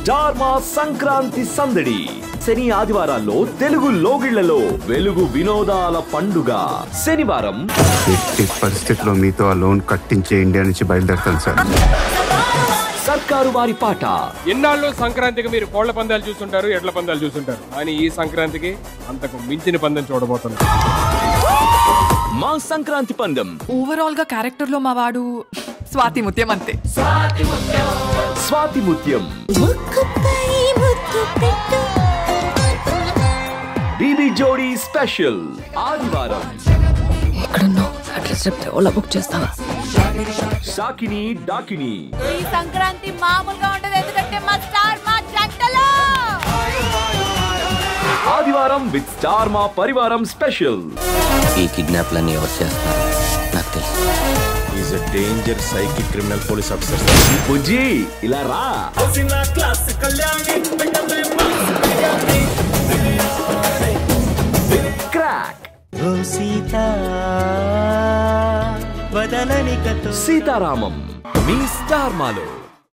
Star మా సంక్రాంతి సందడి. శని ఆదివారాల్లో తెలుగు లోగిళ్లలో వెలుగు వినోదాల పండుగ. శనివారం ఎట్టి పరిస్థితుల్లో మీతో ఆ లోన్ కట్టించే ఇండియా నుంచి బయలుదేరుతాను సార్. సర్కారు వారి పాట. ఎన్నాళ్ళు సంక్రాంతికి మీరు కోళ్ల పందాలు చూస్తుంటారు, ఎడ్ల పందాలు చూస్తుంటారు, కానీ ఈ సంక్రాంతికి అంతకు మించిన పందెం చూడబోతున్నారు. మా సంక్రాంతి పందెం. ఓవరాల్ గా క్యారెక్టర్ లో మా వాడు స్వాతిముత్యం అంతే. స్వాతిముత్యం బీబీ జోడీ స్పెషల్. ఆదివారం ఎక్కడున్నావు? అడ్రస్ చెప్తే ఓలా బుక్ చేస్తావా? సాకిని డాకిని. ఈ సంక్రాంతి మామూలుగా ఉండదు, ఎందుకంటే మా స్టార్ మా జంటలో. ఆదివారం విత్ స్టార్ మా పరివారం స్పెషల్. ఈ కిడ్నాప్లన్నీ ఎవరు చేస్తారు నాకు తెలుసు. Is a danger psychic criminal police officer. Bujji ఇలా రా. క్రాక్. సీతారామం మీ స్టార్ మాలో.